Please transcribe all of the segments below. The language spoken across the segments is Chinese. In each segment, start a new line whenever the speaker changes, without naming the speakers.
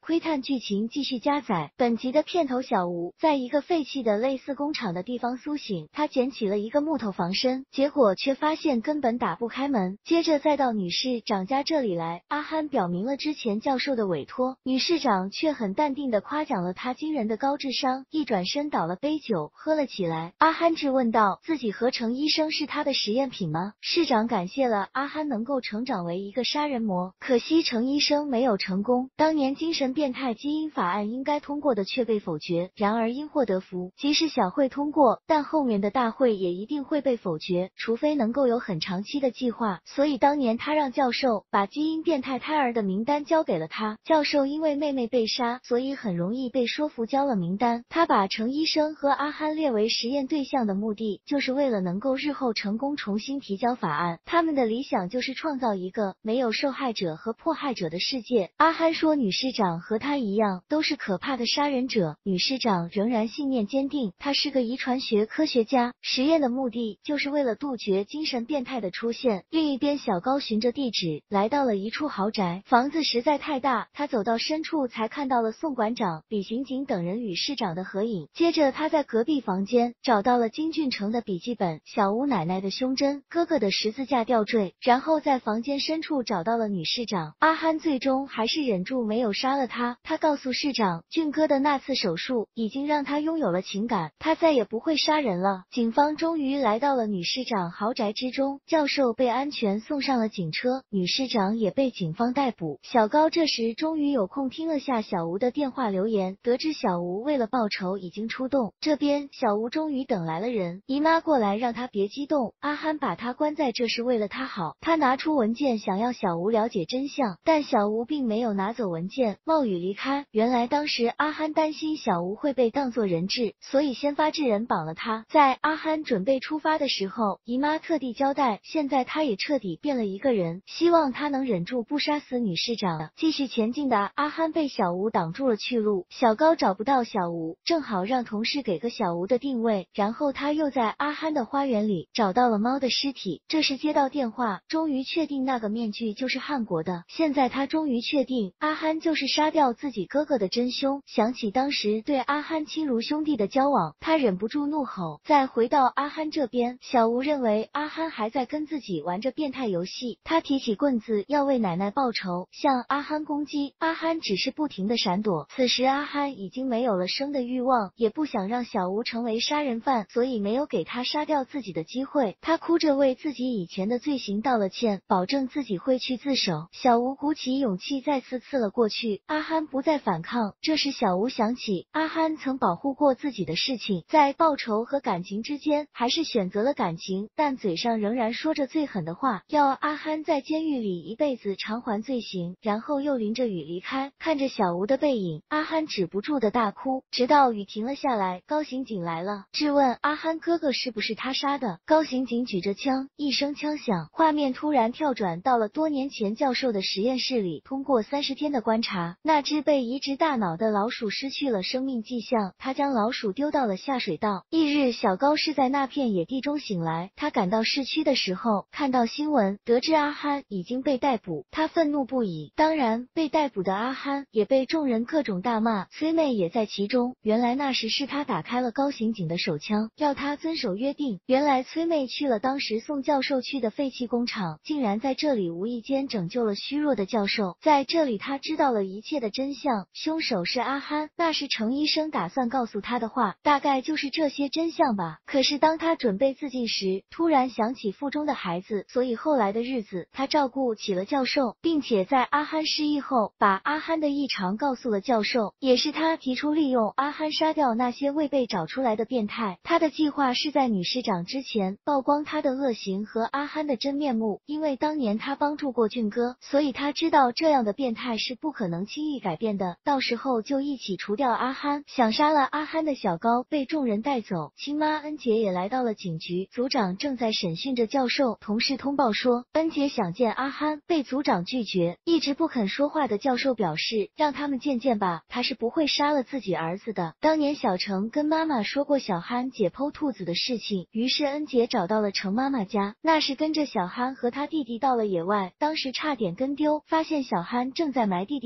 窥探剧情继续加载。本集的片头，小吴在一个废弃的类似工厂的地方苏醒，他捡起了一个木头防身，结果却发现根本打不开门。接着再到女市长家这里来，阿憨表明了之前教授的委托，女市长却很淡定地夸奖了他惊人的高智商，一转身倒了杯酒喝了起来。阿憨质问道，自己和程医生是他的实验品吗？市长感谢了阿憨能够成长为一个杀人魔，可惜程医生没有成功，当年精神变态基因法案应该通过的却被否决，然而因祸得福，即使小会通过，但后面的大会也一定会被否决，除非能够有很长期的计划，所以当年他让教授把基因变态胎儿的名单交给了他，教授因为妹妹被杀，所以很容易被说服交了名单。他把程医生和阿憨列为实验对象的目的，就是为了能够日后成功重新提交法案，他们的理想就是创造一个没有受害者和迫害者的世界。阿憨说女市长和他一样都是可怕的杀人者，女市长仍然信念坚定，她是个遗传学科学家，实验的目的就是为了杜绝精神变态的出现。另一边，小高循着地址来到了一处豪宅，房子实在太大，他走到深处才看到了宋馆长、李刑警等人与市长的合影。接着他在隔壁房间找到了金俊成的笔记本、小吴奶奶的胸针、哥哥的十字架吊坠，然后在房间深处找到了女市长。阿憨最终还是忍住没有杀了他，他告诉市长，俊哥的那次手术已经让他拥有了情感，他再也不会杀人了。警方终于来到了女市长豪宅之中，教授被安全送上了警车，女市长也被警方逮捕。小高这时终于有空听了下小吴的电话留言，得知小吴为了报仇已经出动。这边小吴终于等来了人，姨妈过来让他别激动，阿憨把他关在这是为了他好。他拿出文件想要小吴了解真相，但小吴并没有拿走文件，冒雨离开。原来当时阿憨担心小吴会被当作人质，所以先发制人绑了他。在阿憨准备出发的时候，姨妈特地交代，现在他也彻底变了一个人，希望他能忍住不杀死女市长。继续前进的阿憨被小吴挡住了去路，小高找不到小吴，正好让同事给个小吴的定位，然后他又在阿憨的花园里找到了猫的尸体。这时接到电话，终于确定那个面具就是汉国的，现在他终于确定阿憨就是杀掉自己哥哥的真凶。想起当时对阿憨亲如兄弟的交往，他忍不住怒吼。再回到阿憨这边，小吴认为阿憨还在跟自己玩着变态游戏，他提起棍子要为奶奶报仇，向阿憨攻击，阿憨只是不停的闪躲。此时阿憨已经没有了生的欲望，也不想让小吴成为杀人犯，所以没有给他杀掉自己的机会。他哭着为自己以前的罪行道了歉，保证自己会去自首。小吴鼓起勇气再次刺了过去，阿憨不再反抗。这时小吴想起阿憨曾保护过自己的事情，在报仇和感情之间还是选择了感情，但嘴上仍然说着最狠的话，要阿憨在监狱里一辈子偿还罪行，然后又淋着雨离开。看着小吴的背影，阿憨止不住的大哭，直到雨停了下来，高刑警来了，质问阿憨哥哥是不是他杀的。高刑警举着枪，一声枪响，画面突然跳转到了多年前教授的实验室里。通过30天的观察，那只被移植大脑的老鼠失去了生命迹象，他将老鼠丢到了下水道。翌日，小高是在那片野地中醒来，他赶到市区的时候，看到新闻，得知阿憨已经被逮捕，他愤怒不已。当然，被逮捕的阿憨也被众人各种大骂，崔妹也在其中。原来那时是他打开了高刑警的手枪，要他遵守约定。原来崔妹去了当时宋教授去的废弃工厂，竟然在这里无意间拯救了虚弱的教授。在这里他知道了一切的真相，凶手是阿憨，那是程医生打算告诉他的话，大概就是这些真相吧。可是当他准备自尽时，突然想起腹中的孩子，所以后来的日子他照顾起了教授，并且在阿憨失忆后把阿憨的异常告诉了教授。也是他提出利用阿憨杀掉那些未被找出来的变态。他的计划是在女市长之前曝光他的恶行和阿憨的真面目，因为当年他帮助过俊哥，所以他知道这样的变态是不可能轻易改变的，到时候就一起除掉阿憨。想杀了阿憨的小高被众人带走，亲妈恩杰也来到了警局，组长正在审讯着教授。同事通报说恩杰想见阿憨，被组长拒绝。一直不肯说话的教授表示，让他们见见吧，他是不会杀了自己儿子的。当年小程跟妈妈说过小憨解剖兔子的事情，于是恩杰找到了程妈妈家，那是跟着小憨和他弟弟到了野外，当时差点跟丢，发现小憨正在埋弟弟时，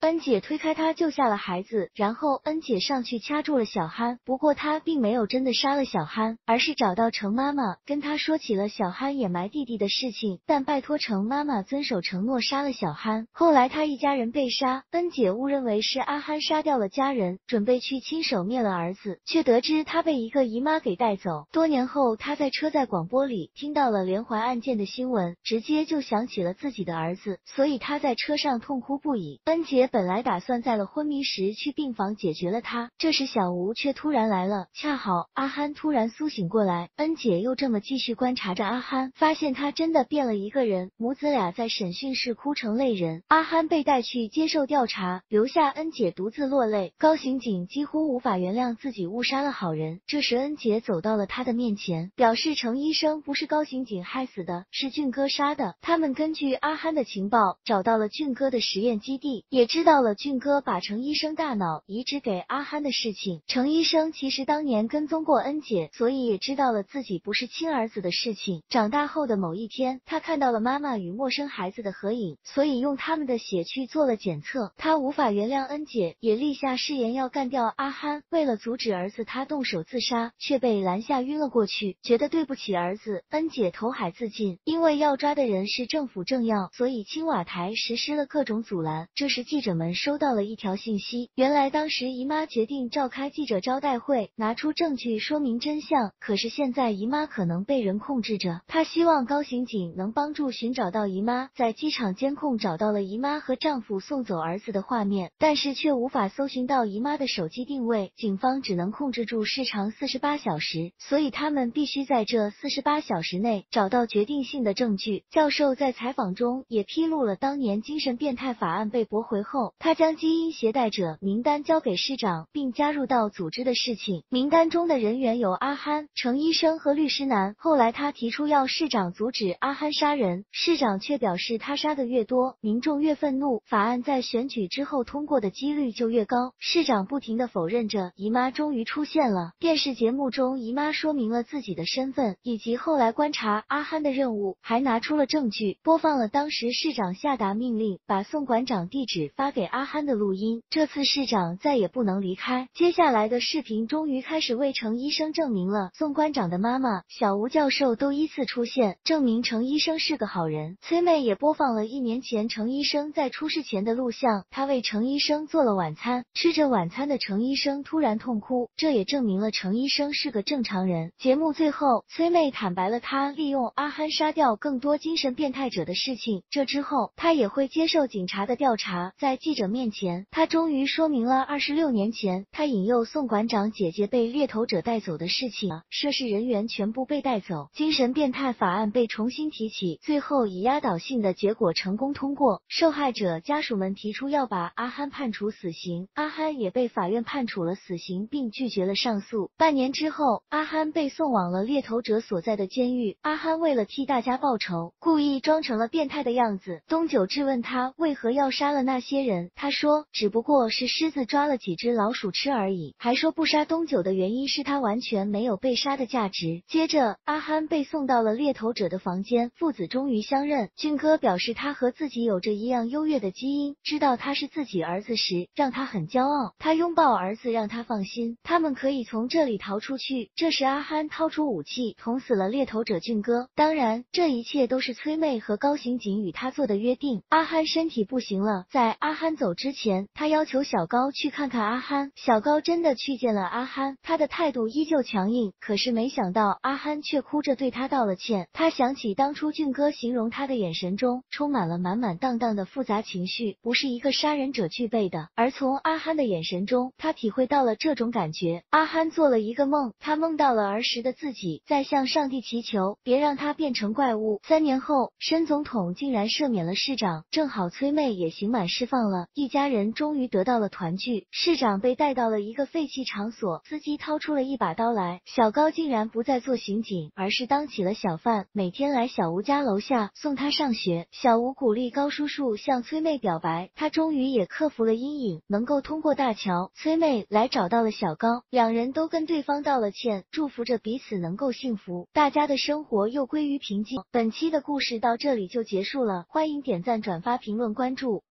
恩姐推开他救下了孩子，然后恩姐上去掐住了小憨，不过她并没有真的杀了小憨，而是找到程妈妈，跟她说起了小憨掩埋弟弟的事情，但拜托程妈妈遵守承诺杀了小憨。后来他一家人被杀，恩姐误认为是阿憨杀掉了家人，准备去亲手灭了儿子，却得知他被一个姨妈给带走。多年后，他在车载广播里听到了连环案件的新闻，直接就想起了自己的儿子，所以他在车上痛哭不已。恩姐本来打算在了昏迷时去病房解决了他，这时小吴却突然来了，恰好阿憨突然苏醒过来，恩姐又这么继续观察着阿憨，发现他真的变了一个人，母子俩在审讯室哭成泪人。阿憨被带去接受调查，留下恩姐独自落泪。高刑警几乎无法原谅自己误杀了好人，这时恩姐走到了他的面前，表示程医生不是高刑警害死的，是俊哥杀的。他们根据阿憨的情报找到了俊哥的实验基地，也知道了俊哥把程医生大脑移植给阿憨的事情。程医生其实当年跟踪过恩姐，所以也知道了自己不是亲儿子的事情。长大后的某一天，他看到了妈妈与陌生孩子的合影，所以用他们的血去做了检测。他无法原谅恩姐，也立下誓言要干掉阿憨。为了阻止儿子他动手自杀，却被拦下晕了过去。觉得对不起儿子，恩姐投海自尽。因为要抓的人是政府政要，所以青瓦台实施了各种阻拦。这时记者们收到了一条信息，原来当时姨妈决定召开记者招待会，拿出证据说明真相，可是现在姨妈可能被人控制着。她希望高刑警能帮助寻找到姨妈，在机场监控找到了姨妈和丈夫送走儿子的画面，但是却无法搜寻到姨妈的手机定位，警方只能控制住时长48小时，所以他们必须在这48小时内找到决定性的证据。教授在采访中也披露了当年精神变态法案被驳回后，他将基因携带者名单交给市长，并加入到组织的事情。名单中的人员有阿憨、程医生和律师南。后来他提出要市长阻止阿憨杀人，市长却表示他杀的越多，民众越愤怒，法案在选举之后通过的几率就越高。市长不停地否认着。姨妈终于出现了，电视节目中姨妈说明了自己的身份以及后来观察阿憨的任务，还拿出了证据，播放了当时市长下达命令把宋馆长地址发给阿憨的录音。这次市长再也不能离开。接下来的视频终于开始为程医生证明了，宋馆长的妈妈、小吴教授都依次出现，证明程医生是个好人。崔妹也播放了1年前程医生在出事前的录像，他为程医生做了晚餐，吃着晚餐的程医生突然痛哭，这也证明了程医生是个正常人。节目最后，崔妹坦白了她利用阿憨杀掉更多精神变态者的事情，这之后她也会接受警察的调查。在记者面前，她终于说明了26年前她引诱宋馆长姐姐被猎头者带走的事情，涉事人员全部被带走，精神变态法案被重新提起，最后以压倒性的结果成功通过。受害者家属们提出要把阿憨判处死刑，阿憨也被法院判处了死刑，并拒绝了上诉。半年之后，阿憨被送往了猎头者所在的监狱。阿憨为了替大家报仇，故意装成了变态的样子。东九质问他为何要杀了那些人，他说只不过是狮子抓了几只老鼠吃而已，还说不杀东九的原因是他完全没有被杀的价值。接着阿憨被送到了猎头者的房间，父子终于相认。俊哥表示他和自己有着一样优越的基因，知道他是自己儿子时让他很骄傲，他拥抱儿子让他放心，他们可以从这里逃出去。这时阿憨掏出武器捅死了猎头者俊哥，当然这一切都是崔妹和高刑警与他做的约定。阿憨身体不行了，在阿憨走之前，他要求小高去看看阿憨。小高真的去见了阿憨，他的态度依旧强硬，可是没想到阿憨却哭着对他道了歉。他想起当初俊哥形容他的眼神中充满了满满当当的复杂情绪，不是一个杀人者具备的。而从阿憨的眼神中，他体会到了这种感觉。阿憨做了一个梦，他梦到了儿时的自己在向上帝祈求，别让他变成怪物。3年后，申总统竟然赦免了市长，正好崔妹也刑满释放了，一家人终于得到了团聚。市长被带到了一个废弃场所，司机掏出了一把刀来，小高竟然不再做刑警，而是当起了小贩，每天来小吴家楼下送他上学。小吴鼓励高叔叔向崔妹表白，他终于也克服了阴影，能够通过大桥。崔妹来找到了小高，两人都跟对方道了歉，祝福着彼此能够幸福，大家的生活又归于平静。本期的故事到这里就结束了，欢迎点赞、转发、评论、关注。